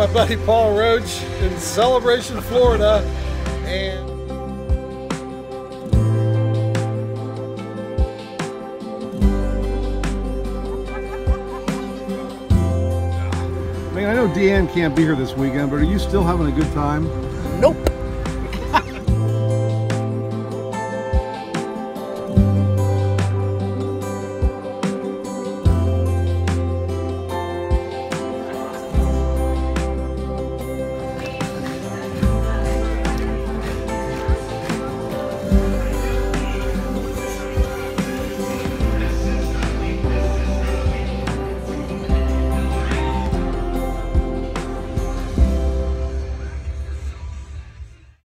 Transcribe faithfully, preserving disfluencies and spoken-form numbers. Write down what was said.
my buddy Paul Roach in Celebration, Florida, and I mean, I know Deanne can't be here this weekend, but are you still having a good time? Nope.